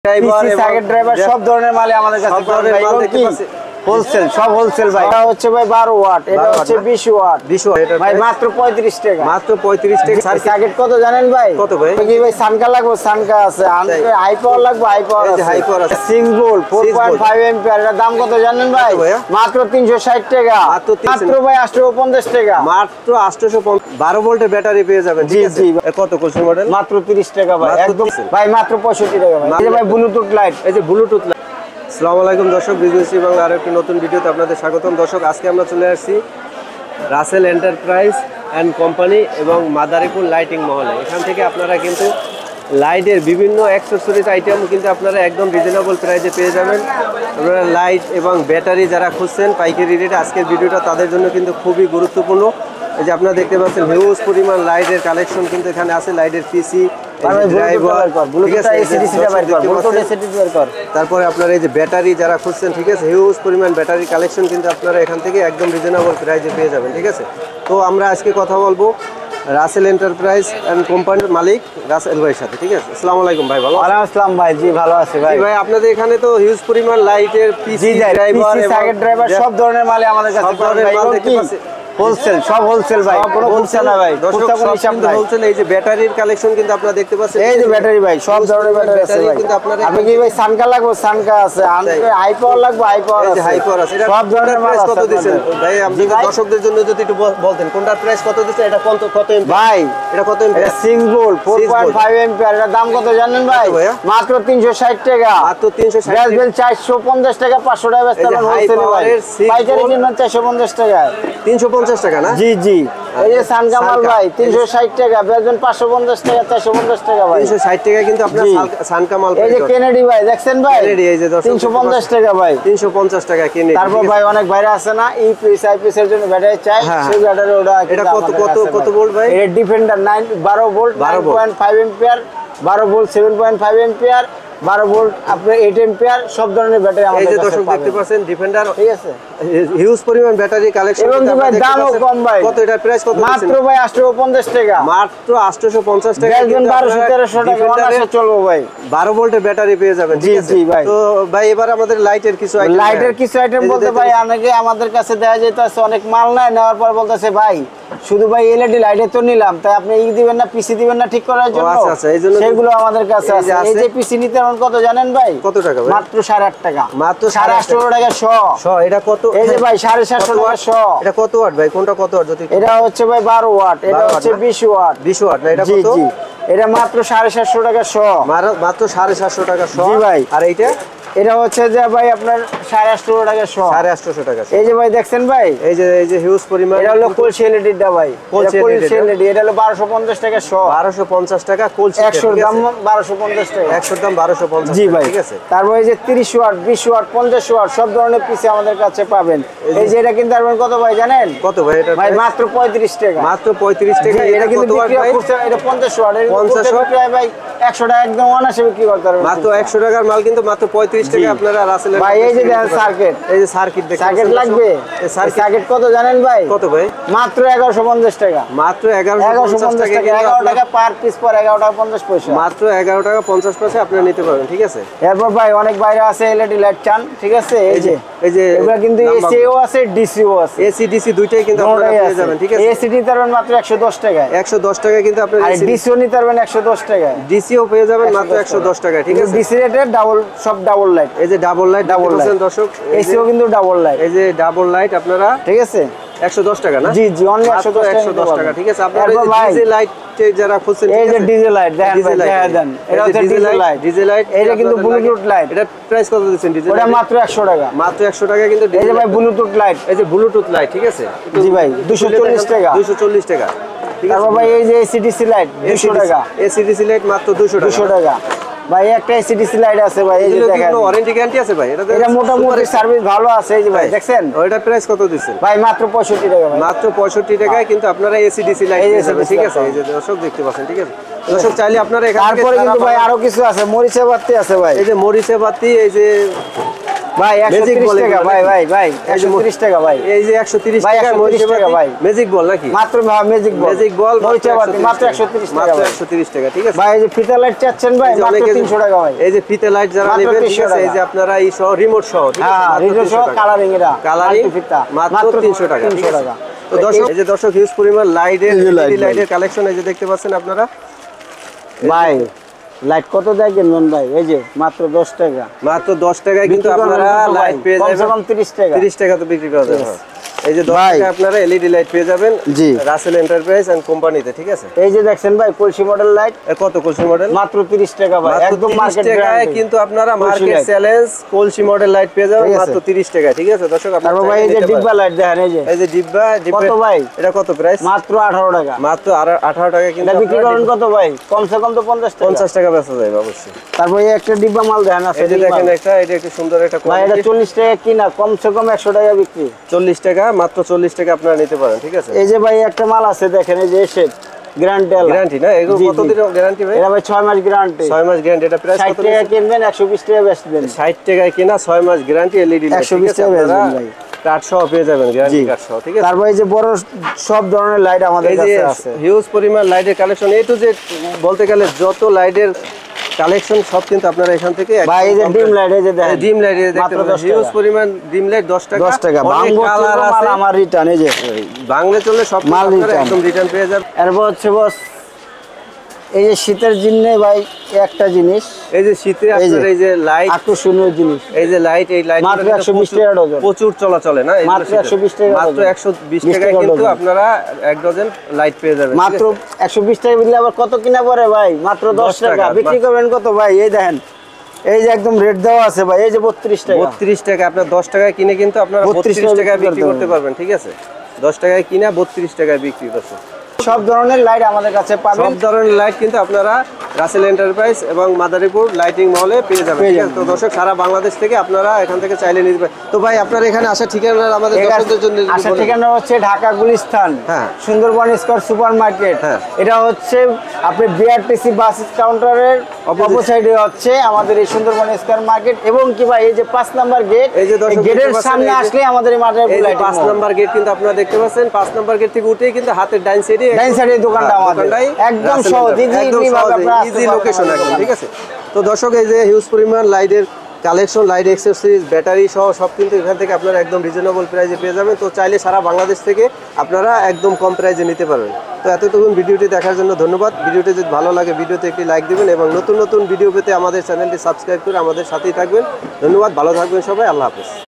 Driver cycle driver সব ধরনের মাল আমাদের কাছে পাবেন। হোলসেল সব হোলসেল ভাই। এটা হচ্ছে ভাই 12 ওয়াট, এটা হচ্ছে 20 ওয়াট। 20 ওয়াট ভাই মাত্র 35 টাকা। মাত্র 35 টাকা। সার্কিট কত জানেন ভাই? কত ভাই? কি ভাই সানকা লাগবে? সানকা আছে। হাই পাওয়ার লাগবে? হাই পাওয়ার আছে। হাই পাওয়ার আছে। 6 ভোল্ট 4.5 এম্পিয়ার। এর দাম কত জানেন ভাই? মাত্র 360 টাকা। মাত্র ভাই 850 টাকা। মাত্র 850। 12 ভোল্টের ব্যাটারি পেয়ে যাবেন। জি জি। কত কোর্সের মডেল? মাত্র 30 টাকা ভাই। একদম ভাই মাত্র 65 টাকা ভাই। এই যে ভাই ব্লুটুথ লাইট, এই যে ব্লুটুথ লাইট। আসসালামু আলাইকুম দর্শক, বিজনেস বাংলা আরো একটি নতুন ভিডিওতে আপনাদের স্বাগতম। দর্শক, আজকে আমরা চলে আসছি রাসেল এন্টারপ্রাইজ অ্যান্ড কোম্পানি এবং মাদারীপুর লাইটিং মহলে। এখান থেকে আপনারা কিন্তু লাইটের বিভিন্ন অ্যাক্সেসরিজ আইটেম কিন্তু আপনারা একদম রিজনেবল প্রাইসে পেয়ে যাবেন। আপনারা লাইট এবং ব্যাটারি যারা খুঁজছেন পাইকারি রেটে, আজকের ভিডিওটা তাদের জন্য কিন্তু খুবই গুরুত্বপূর্ণ। এই যে আপনারা দেখতে পাচ্ছেন হিউজ পরিমাণ লাইটের কালেকশন কিন্তু এখানে আছে। লাইটের পিসি, তারপরে আপনার এই যে ব্যাটারি যারা খুঁজছেন, ঠিক আছে, হিউজ পরিমাণ ব্যাটারি কালেকশন কিন্তু আপনারা এখান থেকে একদম রিজনেবল প্রাইসে পেয়ে যাবেন। ঠিক আছে, তো আমরা আজকে কথা বলবো রাসেল এন্টারপ্রাইজ অ্যান্ড কোম্পানির মালিক রাসেল ভাইয়ের সাথে। ঠিক আছে, আসসালামু আলাইকুম ভাই। ভালো আসসালাম ভাই। জি ভালো আছি ভাই। ভাই আপনাদের এখানে তো হিউজ পরিমাণ লাইটের পিসি, ড্রাইভার, সাইকেল ড্রাইভার সব ধরনের মাল আমাদের কাছে পাবেন। হোলসেল সব হোলসেল ভাই, কোনো হোলসেল না ভাই। দর্শক কিন্তু হোলসেল। এই যে ব্যাটারির কালেকশন কিন্তু আপনারা দেখতে পাচ্ছেন। এই যে ব্যাটারি ভাই, সব ধরনের ব্যাটারি আছে ভাই। কিন্তু আপনারা আপনি কি ভাই সানকা লাগবে? সানকা আছে। হাই পাওয়ার লাগবে? হাই পাওয়ার আছে। হাই পাওয়ার আছে। সব ধরনের মাল আছে। কত দিবেন ভাই? আপনি দর্শকদের জন্য যদি একটু বলতেন কোনটার প্রাইস কত দিচ্ছেন? এটা কত ভাই? এটা কত এমপি? এটা 6 ভোল্ট 4.5 এম্পিয়ার। এর দাম কত জানেন ভাই? মাত্র 360 টাকা। মাত্র 360 টাকা। বেল 450 টাকা, 500 টাকা বেচতে পারেন হোলসেলে ভাই। পাইকারি জন্য 450 টাকা। 350 টাকা না? জি জি। এই যে সানকা মাল ভাই 360 টাকা, বেচবেন 550 টাকা, 450 টাকা ভাই। 360 টাকা কিন্তু আপনার সানকা মাল। এই যে কেনেডি ভাই দেখছেন ভাই? কেনেডি, এই যে 350 টাকা ভাই। 350 টাকা কেনেডি। তারপর ভাই অনেক বাইরে আছে না, ইপিএস আইপিএস এর জন্য ব্যাটারি চাই, সেই ব্যাটারি ওটা। এটা কত ভোল্ট ভাই? এটা Defender 12 volt 9.5 ampere, 12 volt 7.5 ampere, 12 volt আপনার 8 এম্পিয়ার, সব ধরনের ব্যাটারি আমাদের কাছে দর্শক দেখতে পাচ্ছেন। ডিফেন্ডার, ঠিক আছে, হিউজ পরিমাণ ব্যাটারি কালেকশন। এবং ভাই দামও কম ভাই। কত এটার প্রাইস কত? মাত্র ভাই 850 টাকা। মাত্র 850 টাকা। বেচবেন 1200-1300 টাকা অনায়াসে চলবে ভাই। 12 ভোল্টের ব্যাটারি পেয়ে যাবেন। জি জি ভাই। তো ভাই এবার আমাদের লাইটের কিছু আইটেম বলতে ভাই অনেকে আমাদের কাছে দেয়া যাইতেছে, অনেক মাল নাই, নেওয়ার পর বলতেছে ভাই শুধু ভাই এলইডি লাইটে তো নিলাম, তাই আপনি ই দিবেন না, পিসি দিবেন না ঠিক করার জন্য? আচ্ছা আচ্ছা, এইজন্য সেগুলো আমাদের কাছে আছে। এই যে পিসি নিতে এখন কত জানেন ভাই? কত টাকা ভাই? মাত্র 8.5 টাকা। মাত্র 8.5 টাকা শ। এটা কত? এই যে ভাই 750 টাকা শ। এটা কত ওয়াট ভাই? কোনটা কত ওয়াট? যদি এটা হচ্ছে ভাই 12 ওয়াট, এটা হচ্ছে 20 ওয়াট। 20 ওয়াট না? এটা জি কত? জি, এটা মাত্র 750 টাকা শ। মাত্র 750 টাকা শ। জি ভাই। আর এইটা? এটা হচ্ছে যে ভাই আপনার 850 টাকা শ। 850 টাকা। এই যে ভাই দেখছেন ভাই, এই যে হিউজ পরিমাণ। এটা হলো কোলসি এলইডিটা ভাই। কোলসি এলইডি, এটা হলো 1250 টাকা শ। 1250 টাকা কোলসি। 100 এর দাম 1250 টাকা। 100 এর দাম 1250। জি ভাই, ঠিক আছে। তারপর এই যে 30 ওয়াট, 20 ওয়াট, 50 ওয়াট সব ধরনের পিসি আমাদের কাছে পাবেন। এই যে এটা কিনতে পারবেন কত ভাই জানেন? কত ভাই এটা? ভাই মাত্র 35 টাকা। মাত্র 35 টাকা। এটা কিন্তু বিক্রি করছে, এটা 50 ওয়াট। এটা 50 ওয়াট ভাই 100 টাকা একদম অনায়াসে বিক্রি করতে পারবেন। মাত্র 100 টাকার মাল কিন্তু মাত্র 35 টাকা আপনারা রাসেলের। ভাই এই যে দেখেন সার্কিট, এই যে সার্কিট দেখেন। সার্কিট লাগবে? এই সার্কিট কত জানেন ভাই? কত ভাই? মাত্র 1150 টাকা। মাত্র 1150 টাকা। 11 টাকা পার পিস, পর 11 টাকা 50 পয়সা। মাত্র 11 টাকা 50 পয়সা আপনারা নিতে পারবেন। ঠিক আছে। এরপর ভাই অনেক বাইরে আছে এলইডি লাইট চান, ঠিক আছে, এই যে এগুলা কিন্তু এসিও আছে, ডিসিও আছে। এসি ডিসি দুইটাই কিন্তু আপনারা পেয়ে যাবেন। ঠিক আছে। এসি নিতে পারবেন মাত্র 110 টাকায়। 110 টাকা কিন্তু আপনারা। আর ডিসিও নিতে পারবেন 110 টাকায়। ডিসিও পেয়ে যাবেন মাত্র 110 টাকায়। ঠিক আছে। ডিসি রেটের ডাবল, সব ডাবল লাইট। এই যে ডাবল লাইট দর্শক, এসিও কিন্তু ডাবল লাইট। এই যে ডাবল লাইট আপনারা, ঠিক আছে, 110 টাকা না? জি জি, অনলি 110 টাকা। ঠিক আছে। আপনারা ডিজে লাইট যারা খুঁজছেন, এই যে ডিজে লাইট দেখেন ভাই, দেখেন এটা হচ্ছে ডিজে লাইট। এটা কিন্তু ব্লুটুথ লাইট। এটা প্রাইস কত দিচ্ছেন ডিজে? ওটা মাত্র 100 টাকা। মাত্র 100 টাকা কিন্তু। এই যে ভাই ব্লুটুথ লাইট, এই যে ব্লুটুথ লাইট, ঠিক আছে, জি ভাই 240 টাকা। 240 টাকা। ঠিক আছে। তারপর ভাই এই যে এসিডিসি লাইট 200 টাকা। এসিডিসি লাইট মাত্র 200 টাকা। ভাই একটা এসিডিসি লাইট আছে ভাই, এই যে দেখেন, ওয়ারেন্টি গ্যারান্টি আছে ভাই? এটা মোটামুটি সার্ভিস ভালো আছে। এই যে ভাই দেখছেন, ওইটা প্রাইস কত দিচ্ছেন? ভাই মাত্র 65 টাকা ভাই। মাত্র 65 টাকায় কিন্তু আপনারা এসিডিসি লাইট পেয়ে যাবেন। ঠিক আছে। এই যে দর্শক দেখতে পাচ্ছেন। ঠিক আছে দর্শক, চাইলে আপনারা এখান থেকে। তারপরে কিন্তু ভাই আরো কিছু আছে, মরিচে বাতি আছে ভাই। এই যে মরিচে বাতি, এই যে ভাই 130 টাকা ভাই 130 টাকা ভাই। এই যে 130 ভাই, টাকা 130 টাকা ভাই। ম্যাজিক বল নাকি? মাত্র ম্যাজিক বল। ম্যাজিক বল মরিচাবাতি মাত্র 130 টাকা মাত্র ভাই। 130 টাকা, ঠিক আছে ভাই এই যে ফিতা লাইট চাচ্ছেন ভাই এই যে মাত্র অনেকে 300 টাকা ভাই। এই যে ফিতে লাইট যারা মাত্র নেবেন, ঠিক 300 আছে, এই টাকা। যে আপনারা এই সহ রিমোট সহ, ঠিক আছে, হ্যাঁ মাত্র রিডো 300 সহ টাকা। কালারিং এরা কালারিং মাল্টি ফিতা মাত্র 300 টাকা, ঠিক 300 আছে। টাকা। তো দর্শক এই যে দর্শক হিউজ পরিমাণ লাইটের এই যে light, লাইটের কালেকশন এই যে দেখতে পাচ্ছেন আপনারা। ভাই লাইট কত দেয় কিনবেন ভাই? এই যে মাত্র 10 টাকা। মাত্র 10 টাকায় কিন্তু বিক্রি করবেন আপনারা কত ভাই? লাইট পেয়ে কমসে যাবেন। কম 30 টাকা। 30 টাকা তো বিক্রি করা যাবে। হ্যাঁ। এই যে 10 ভাই। টাকা আপনারা এলইডি লাইট পেয়ে যাবেন জি। রাসেল এন্টারপ্রাইজ এন্ড কোম্পানিতে, ঠিক আছে। এই যে দেখছেন ভাই কলসি মডেল লাইট এ কত কলসি মডেল? মাত্র 30 টাকা ভাই, মাত্র একদম 30 মার্কেট টাকায় গ্যারান্টি। কিন্তু আপনারা কলসি মার্কেট light। চ্যালেঞ্জ কলসি মডেল লাইট পেয়ে যাবেন ঠিক আছে। মাত্র 30 টাকা, ঠিক আছে দর্শক। আপনারা তারপর ভাই এই যে নিতে ডিব্বা পারেন। লাইট দেখেন এই যে এই যে ডিব্বা কত ভাই? এটা কত প্রাইস? মাত্র 18 টাকা। মাত্র 18 টাকা কিন্তু এটা বিক্রি আপনারা করেন কত ভাই? কমসে কম তো 50 টাকা। 50 টাকা বেচা যাবে অবশ্যই। তারপর এই একটা ডিব্বা মাল দেখেন আছে এই যে দেখেন এটা একটু সুন্দর একটা ভাই, এটা কোয়ালিটি। 40 টাকা কিনা, কমসে কম 100 টাকা বিক্রি। 40 টাকা, মাত্র 40 টাকা আপনারা নিতে পারেন, ঠিক আছে। এই যে ভাই একটা মাল আছে দেখেন এই যে এসে গ্যারান্টি গ্যারান্টি না এগুলো জি, জি। কতদিনের গ্যারান্টি ভাই? এটা ভাই 6 মাস গ্যারান্টি। 6 মাস গ্যারান্টি। এটা প্রাইস 60 কত? টাকা কিনবেন 120 টাকা বেচবেন। 60 টাকায় কিনা 6 মাস গ্যারান্টি এলইডি লাইট, 120 টাকা বেচবেন ভাই। কার্ড সহ পেয়ে যাবেন, গ্যারান্টি জি। কার্ড সহ, ঠিক আছে। তারপর এই যে বড় সব ধরনের লাইট আমাদের এই যে কাছে আছে। হিউজ পরিমাণ লাইটের কালেকশন, এই তো যে বলতে গেলে যত লাইটের কালেকশন সব কিন্তু আপনারা এখান থেকে ভাই এই যে ডিম লাইট এই যে দেখেন ডিম লাইট দেখতে মাত্র পাচ্ছেন, 10 হিউজ টাকা। পরিমাণ ডিম লাইট 10 টাকা। 10 টাকা অনেক বাংলা কালার মাল আছে, আমার রিটার্ন এই যে বাংলা চলে সব মাল আপনারা return। একদম রিটার্ন পেয়ে যাবেন। এরপর হচ্ছে বস এই যে শীতের জিন্নে ভাই একটা জিনিস এই যে শীতে এই যে আপনার এই যে লাইট, আকর্ষণীয় জিনিস এই যে লাইট, এই লাইট মাত্র 120 টাকা ডজন। প্রচুর চলাচলে না, এগুলো মাত্র শীতের। 120 টাকা মাত্র ডজন। 120 20 টাকায় টাকা কিন্তু ডজন। আপনারা এক ডজন লাইট পেয়ে যাবেন, ঠিক মাত্র আছে? 120 টাকা দিলে আবার কত কিনা পড়ে ভাই? মাত্র 10 টাকা। টাকা। বিক্রি করবেন কত ভাই? এই দেখেন এই যে একদম রেট দেওয়া আছে ভাই, এই যে 32 টাকা। 32 টাকা। আপনার 10 টাকায় কিনে কিন্তু আপনারা 32 32 টাকায় বিক্রি বিক্রি করতে করতে পারবেন, ঠিক আছে। 10 টাকায় কিনা 32 টাকায় বিক্রি করছে। সব ধরনের লাইট আমাদের কাছে পাবেন। সব ধরনের লাইট কিন্তু আপনারা রাসেল এন্টারপ্রাইজ এবং মাদারীপুর লাইটিং মলে পেয়ে যাবেন, পেয়ে ঠিক আছে? তো দর্শক সারা বাংলাদেশ থেকে আপনারা এখান থেকে চাইলে নিতে পারেন। তো ভাই আপনার এখানে আসার ঠিকানা আমাদের দর্শকদের জন্য যদি আসার বলেন। ঠিকানা হচ্ছে ঢাকা গুলিস্তান, হ্যাঁ। Sundarban square super market. হ্যাঁ। এটা হচ্ছে আপনি বিআরটিসি বাস কাউন্টারের অপোজিটে হচ্ছে আমাদের এই সুন্দরবন স্কয়ার মার্কেট। এবং কি ভাই এই যে 5 নাম্বার গেট, এই যে দর্শক গেটের দেখতে পাচ্ছেন, সামনে এই যে- আসলে আমাদের এই মাঠের এই যে 5 নাম্বার গেট কিন্তু আপনারা দেখতে পাচ্ছেন। 5 নাম্বার গেট থেকে উঠেই কিন্তু হাতের ডাইন সাইডে ডাইন সাইডে দোকানটা আমাদের। একদম সহজ, easy ভাবে আপনারা আসতে ইজি পারবেন লোকেশন আমাদের একদম, দোকানে। ঠিক আছে। তো দর্শক এই যে হিউজ পরিমাণ লাইটের কালেকশন, লাইট অ্যাক্সেসরিজ, ব্যাটারি সহ সব কিন্তু এখান থেকে আপনারা একদম রিজনেবল প্রাইসে পেয়ে যাবেন। তো চাইলে সারা বাংলাদেশ থেকে আপনারা একদম কম প্রাইসে নিতে পারবেন। তো এতটুকুন ভিডিওটি দেখার জন্য ধন্যবাদ। ভিডিওটি যদি ভালো লাগে ভিডিওতে একটি লাইক দিবেন এবং নতুন নতুন ভিডিও পেতে আমাদের চ্যানেলটি সাবস্ক্রাইব করে আমাদের সাথেই থাকবেন। ধন্যবাদ, ভালো থাকবেন সবাই, আল্লাহ হাফেজ।